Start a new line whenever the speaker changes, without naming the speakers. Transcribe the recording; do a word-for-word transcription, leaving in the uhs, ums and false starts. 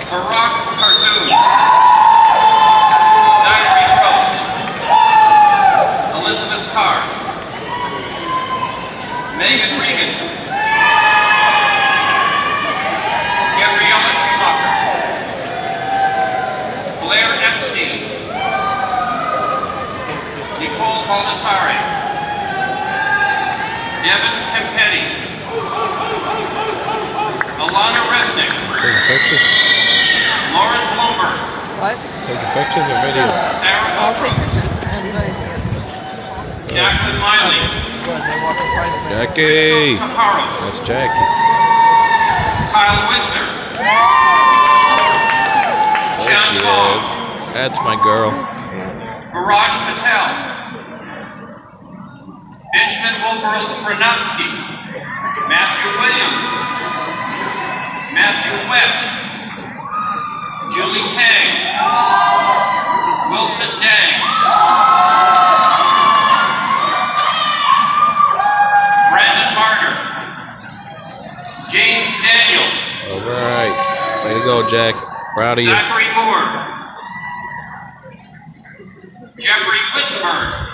Barack Karzoon. Zachary Gross. Elizabeth Carr. Megan Regan. Gabriella Schumacher. Blair Epstein. Nicole Baldessari. Devin Kempetti. Alana Resnick.
Taking pictures?
Lauren Blomberg.
What?
Taking pictures or video?
No.
Sarah
I'll take
Botros.
pictures. I haven't done anything yet.
Jacqueline Miley.
Jackie!
Christos Kaparos.
That's Jackie.
Kyle Windsor.
There
Jan
she
Long.
is. That's my girl.
Viraj Patel. Benjamin Wilbur Branansky. Matthew Williams. Matthew West. Julie Kang. Wilson Dang. Brandon Martyr. James Daniels.
All right. Way to go, Jack. Proud of you.
Zachary Moore. Jeffrey Wittenberg.